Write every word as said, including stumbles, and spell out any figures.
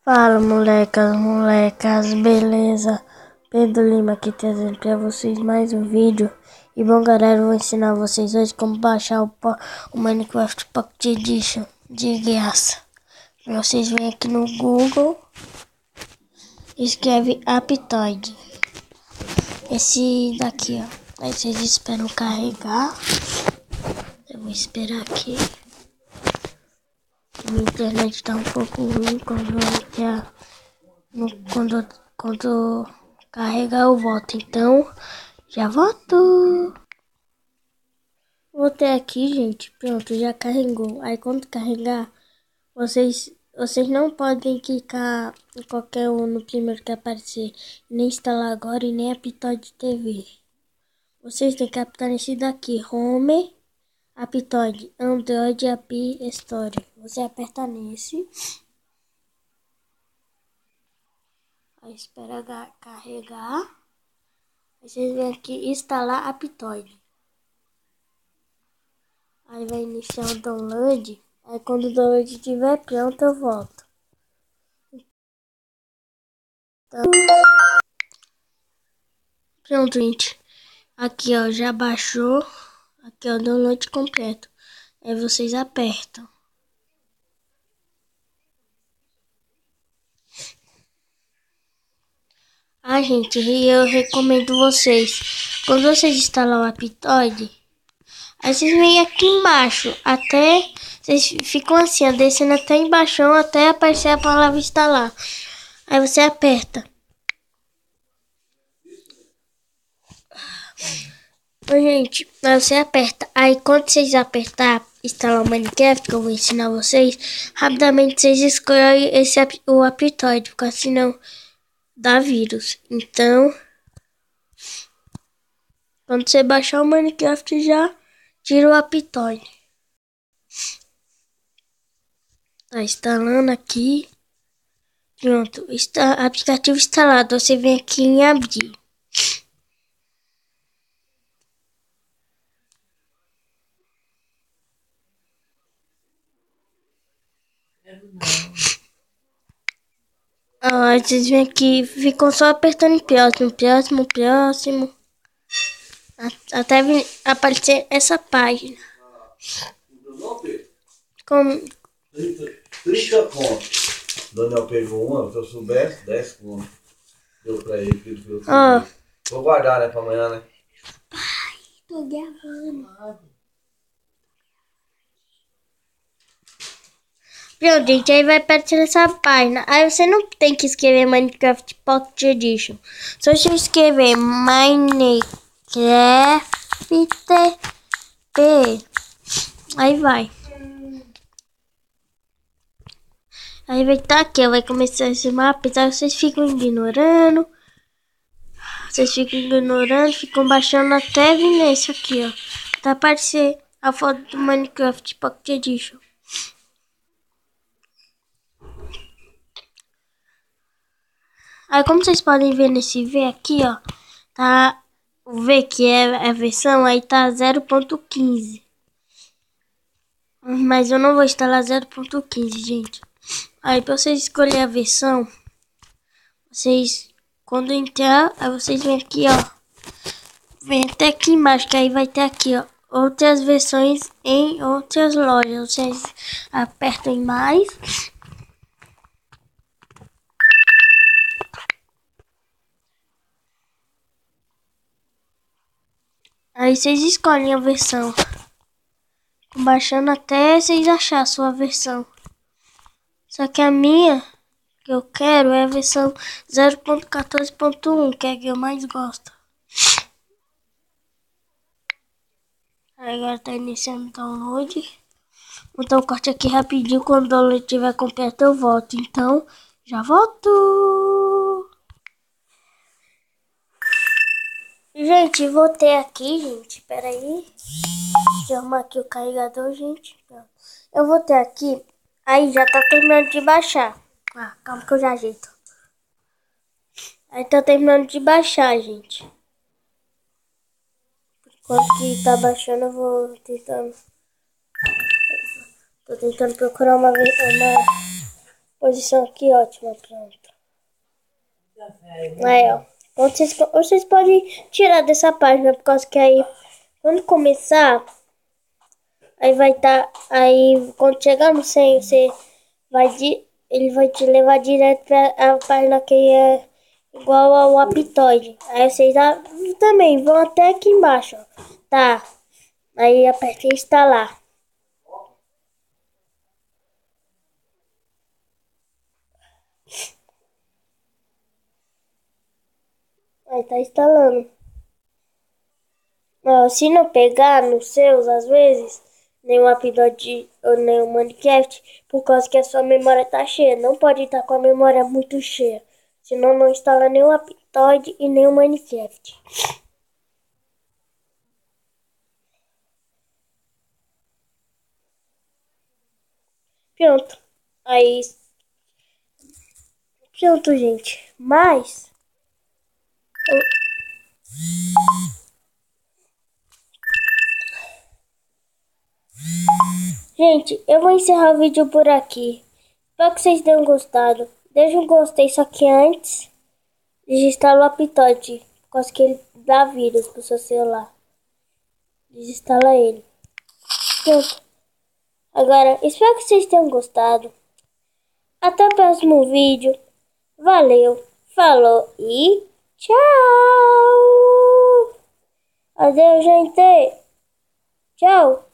Fala, molecas, molecas, beleza? Pedro Lima aqui trazendo pra vocês mais um vídeo. E bom, galera, eu vou ensinar vocês hoje como baixar o, o Minecraft Pocket Edition de graça. Vocês vêm aqui no Google, escreve Aptoide, esse daqui, ó. Aí vocês esperam carregar. Eu vou esperar aqui. Minha internet tá um pouco ruim quando entrar. No, quando, quando carregar eu volto, então já volto. Voltei aqui, gente, pronto, já carregou. Aí quando carregar, vocês, vocês não podem clicar em qualquer um no primeiro que aparecer, nem instalar agora e nem Aptoide T V. Vocês têm que apertar nesse daqui, Home, Aptoide, Android App Store. Você aperta nesse. Aí espera carregar. Aí vocês vêm aqui instalar Aptoide. Aí vai iniciar o download. Aí quando o download estiver pronto eu volto. Então, pronto, gente. Aqui ó, já baixou. Aqui ó, o download completo. Aí vocês apertam. Ah, gente, e eu recomendo vocês. Quando vocês instalar o Aptoide, aí vocês vêm aqui embaixo, até vocês ficam assim, ó, descendo até embaixo, até aparecer a palavra instalar. Aí você aperta. Oi, gente, aí você aperta. Aí quando vocês apertar instalar o Minecraft, que eu vou ensinar vocês, rapidamente vocês escolhem esse o Aptoide, porque senão dá vírus. Então, quando você baixar o Minecraft já tira o Aptoide. Tá instalando aqui. Pronto, está, aplicativo instalado. Você vem aqui em abrir. Ah, vocês vêm aqui, ficam só apertando em próximo, próximo, próximo. Até vir aparecer essa página. Como... trinta contos. O Daniel pegou uma, se eu soubesse, dez contos. Deu pra ele, que ele fez. Ah. Vou guardar, né, pra amanhã, né? Ai, tô gravando. Pronto, gente, aí vai aparecer essa página. Aí você não tem que escrever Minecraft Pocket Edition. Só você escrever Minecraft P. Aí vai. Aí vai estar aqui, vai começar esse mapa. Apesar que vocês ficam ignorando. Vocês ficam ignorando, ficam baixando até vir nesse aqui, ó. Tá aparecer a foto do Minecraft Pocket Edition. Aí como vocês podem ver nesse V aqui, ó, tá o V que é a versão, aí tá zero ponto quinze. Mas eu não vou instalar zero ponto quinze, gente. Aí pra vocês escolher a versão, vocês, quando entrar, aí vocês vêm aqui, ó. Vem até aqui embaixo, que aí vai ter aqui, ó, outras versões em outras lojas. Vocês apertam em mais. Aí vocês escolhem a versão. Baixando até vocês acharem a sua versão. Só que a minha, que eu quero, é a versão zero ponto quatorze ponto um, que é a que eu mais gosto. Aí agora tá iniciando o download. Vou dar um corte aqui rapidinho, quando o download estiver completo eu volto. Então, já volto! Gente, voltei aqui, gente. Pera aí. Deixa eu arrumar aqui o carregador, gente. Eu voltei aqui. Aí já tá terminando de baixar. Ah, calma que eu já ajeito. Aí tá terminando de baixar, gente. Enquanto que tá baixando, eu vou tentando. Tô tentando procurar uma, uma Posição aqui, ótima, pronto. Aí, ó. Então, vocês, vocês podem tirar dessa página, por causa que aí, quando começar, aí vai estar, tá, aí quando chegar no cem, você vai, de, ele vai te levar direto pra a página que é igual ao Aptoide. Aí vocês também vão até aqui embaixo, ó. Tá. Aí aperta em instalar. Aí tá instalando. Ó, se não pegar nos seus, às vezes, nem o Aptoide ou nem o Minecraft, por causa que a sua memória tá cheia. Não pode estar com a memória muito cheia. Senão não instala nem o Aptoide e nem o Minecraft. Pronto. Aí. Pronto, gente. Mas. Gente, eu vou encerrar o vídeo por aqui. Espero que vocês tenham gostado. Deixa um gostei, só que antes desinstala o Aptoide, por causa que ele dá vírus pro seu celular. Desinstala ele. Pronto. Agora, espero que vocês tenham gostado. Até o próximo vídeo. Valeu, falou e tchau! Adeus, gente! Tchau!